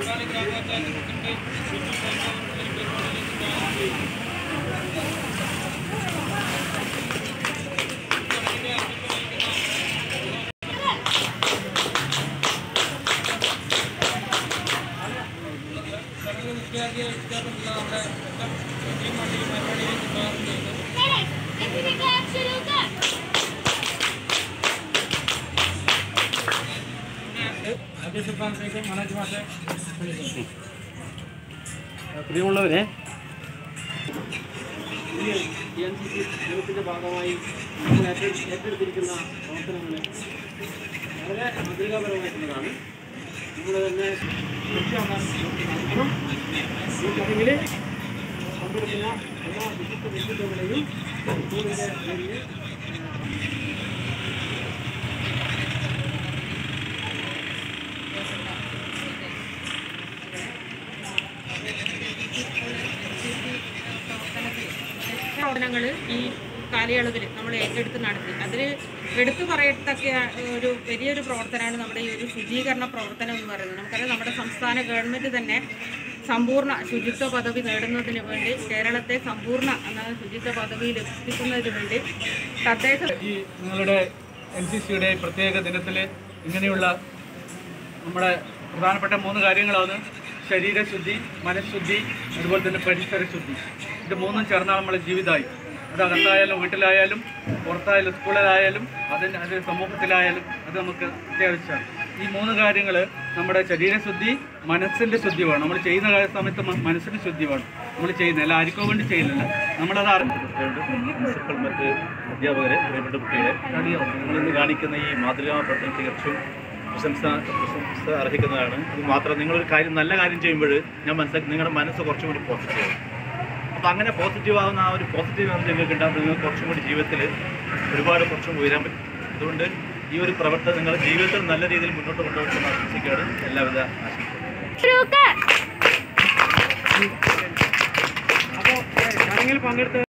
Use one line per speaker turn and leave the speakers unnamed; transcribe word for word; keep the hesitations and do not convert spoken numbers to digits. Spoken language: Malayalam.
പ്രിയമുള്ളവരെ,
ഈ എൻ സി സി ദിനത്തിൻ്റെ ഭാഗമായി നമ്മൾ ഏറ്റെടുത്തിരിക്കുന്ന പ്രവർത്തനങ്ങൾ വളരെ മാതൃകാപരമായിട്ടുള്ളതാണ്. നമ്മൾ തന്നെ ഈ ചടങ്ങിൽ പങ്കെടുക്കുന്ന എല്ലാ വിശിഷ്ട വ്യക്തിത്വങ്ങളെയും സ്കൂളിൻ്റെ പേരിൽ
പ്രവർത്തനങ്ങൾ ഈ കാലയളവിൽ നമ്മൾ ഏറ്റെടുത്ത് നടത്തി. അതിൽ എടുത്തു പറയത്തക്ക ഒരു വലിയൊരു പ്രവർത്തനമാണ് നമ്മുടെ ഈ ഒരു ശുചീകരണ പ്രവർത്തനം എന്ന് പറയുന്നത്. നമുക്കറിയാം, നമ്മുടെ സംസ്ഥാന ഗവൺമെൻറ് തന്നെ സമ്പൂർണ്ണ ശുചിത്വ പദവി നേടുന്നതിന് വേണ്ടി, കേരളത്തെ സമ്പൂർണ്ണ എന്ന ശുചിത്വ പദവിയിൽ എത്തിക്കുന്നതിന് വേണ്ടി തദ്ദേശ
ഈ നിങ്ങളുടെ എൻ സി സിയുടെ പ്രത്യേക ദിനത്തിൽ ഇങ്ങനെയുള്ള നമ്മുടെ പ്രധാനപ്പെട്ട മൂന്ന് കാര്യങ്ങളാണ് ശരീരശുദ്ധി, മനഃശുദ്ധി, അതുപോലെ തന്നെ പരിസര ശുദ്ധി. ഇത് മൂന്നും ചേർന്നാൽ നമ്മുടെ ജീവിതമായി. അത് അകത്തായാലും വീട്ടിലായാലും പുറത്തായാലും സ്കൂളിലായാലും അതിന് അത് സമൂഹത്തിലായാലും അത് നമുക്ക് അത്യാവശ്യമാണ്. ഈ മൂന്ന് കാര്യങ്ങൾ നമ്മുടെ ശരീരശുദ്ധി, മനസ്സിൻ്റെ ശുദ്ധി വേണം. നമ്മൾ ചെയ്യുന്ന സമയത്ത് മനസ്സിന് ശുദ്ധി വേണം. നമ്മൾ ചെയ്യുന്നില്ല, ആർക്കോ വേണ്ടി ചെയ്യുന്നില്ല, നമ്മളത്
പ്രിൻസിപ്പൽ, മറ്റ് അധ്യാപകരെ, പ്രിയപ്പെട്ട കുട്ടികളെ, നിങ്ങളിന്ന് കാണിക്കുന്ന ഈ മാതൃകാ പ്രവർത്തനം തികച്ചും പ്രശംസ പ്രശംസ അർഹിക്കുന്നതാണ്. ഇത് മാത്രം നിങ്ങളൊരു കാര്യം നല്ല കാര്യം ചെയ്യുമ്പോൾ ഞാൻ മനസ്സിലാക്കി നിങ്ങളുടെ മനസ്സ് കുറച്ചും കൂടി പോസിറ്റീവ്. അപ്പോൾ അങ്ങനെ പോസിറ്റീവ് ആവുന്ന ആ ഒരു പോസിറ്റീവ് എനർജി നിങ്ങൾക്ക് ഉണ്ടാകുമ്പോൾ നിങ്ങൾക്ക് കുറച്ചും കൂടി ജീവിതത്തിൽ ഒരുപാട് കുറച്ചും ഉയരാൻ പറ്റും. അതുകൊണ്ട് ഈ ഒരു പ്രവർത്തനം നിങ്ങളുടെ ജീവിതത്തിൽ നല്ല രീതിയിൽ മുന്നോട്ട് കൊണ്ടുപോകുന്ന ആശംസിക്കുകയാണ്. എല്ലാവിധ ആശംസകളും.
അപ്പോൾ ചടങ്ങിൽ പങ്കെടുത്ത